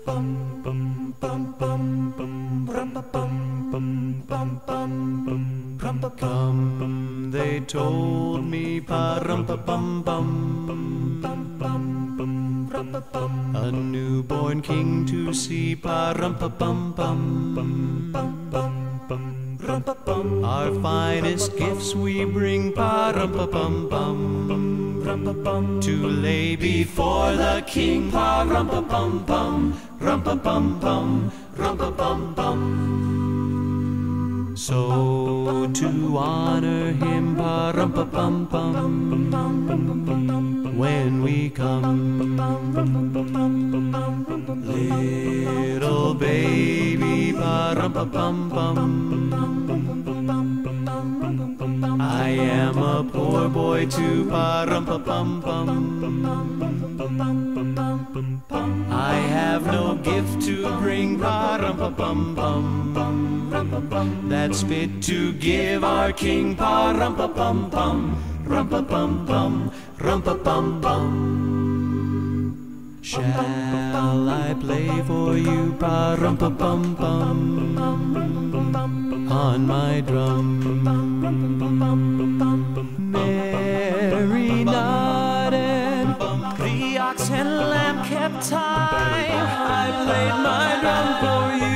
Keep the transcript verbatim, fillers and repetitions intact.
Come, they told me, pa-rum-pa-bum-bum, a newborn king to see, pa-rum-pa-bum-bum. Our finest gifts we bring, pa-rum-pa-bum-bum, to lay before the king, pa-rum-pa-bum-bum, rum-pa-bum-bum, rum-pa-bum-bum. So to honor him, pa-rum-pa-bum-bum, when we come, little baby, pa-rum-pa-bum-bum, I am a poor boy too, pa-rum-pa-bum-bum, I have no gift to bring, pa-rum-pa-bum-bum, that's fit to give our king, pa-rum-pa-bum-bum, rum-pa-bum-bum, rum-pa-bum-bum. Shall I play for you, pa-rum-pa-bum-bum, on my drum? Mary nodded, the ox and lamb kept time, I played my drum for you.